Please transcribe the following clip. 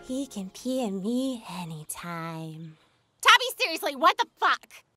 He can pee in me anytime. Tabby, seriously, what the fuck?